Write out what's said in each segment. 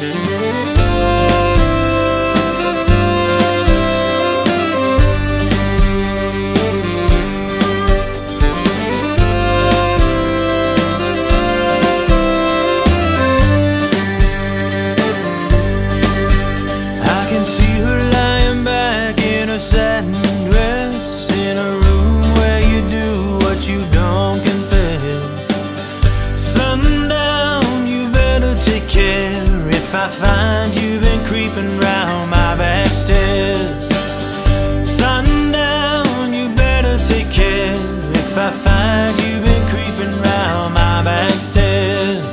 If I find you've been creeping round my back stairs, sundown, you better take care. If I find you've been creeping round my back stairs,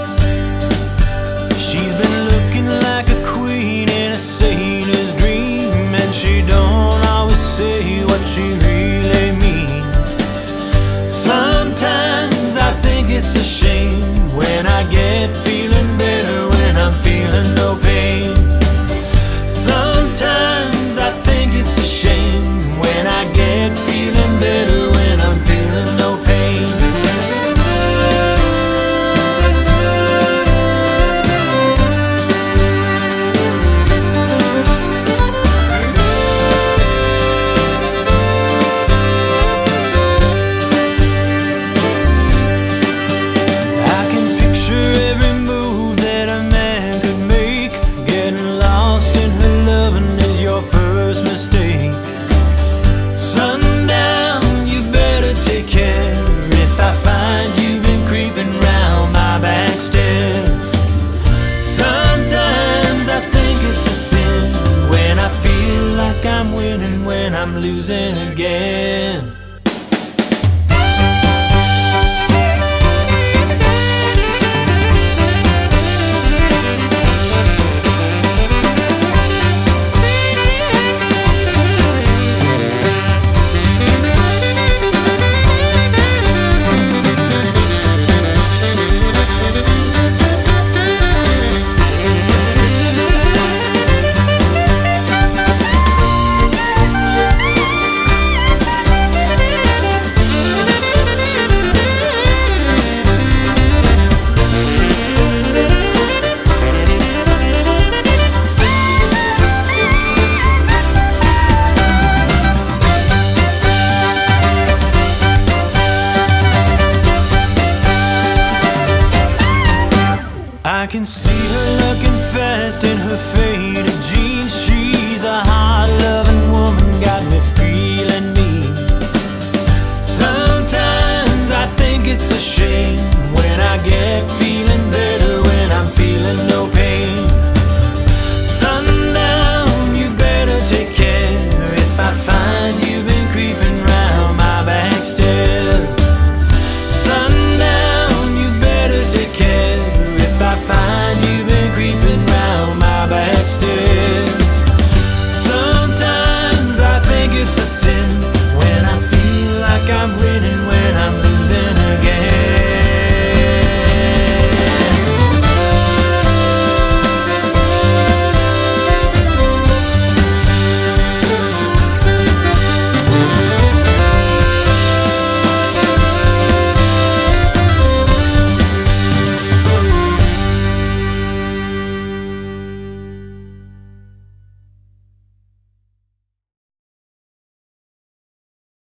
she's been looking like a queen in a sailor's dream, and she don't always say what she really means. Sometimes I think it's a shame when I get feeling better, when I'm feeling no pain. Sometimes I think it's a shame when I get feeling better, when I'm feeling no pain. I can picture every move that a man could make. Getting lost in her loving is your first mistake. Sundown, you better take care. If I find you've been creeping round my back stairs, sometimes I think it's a sin when I feel like I'm winning, when I'm losing again. I can see her looking fast in her faded jeans. She's a hard-loving woman, got me feeling mean. Sometimes I think it's a shame when I get feeling better, when I'm feeling no pain. Sundown, you better take care. If I find you've been creeping round my back stairs, sundown, you better take care. If I find you've been creeping round my back stairs, sometimes I think it's a sin when I feel like I'm winning, when I'm losing again.